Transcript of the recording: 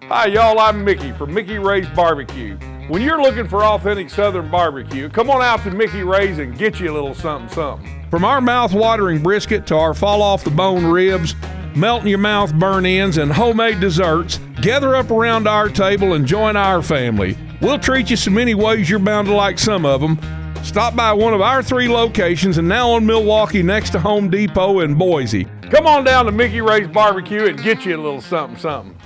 Hi y'all, I'm Mickey from Mickey Ray's Barbecue. When you're looking for authentic Southern barbecue, come on out to Mickey Ray's and get you a little something something. From our mouth-watering brisket to our fall-off-the-bone ribs, melt-in-your-mouth burn-ins, and homemade desserts, gather up around our table and join our family. We'll treat you so many ways you're bound to like some of them. Stop by one of our 3 locations and now in Milwaukee next to Home Depot in Boise. Come on down to Mickey Ray's Barbecue and get you a little something something.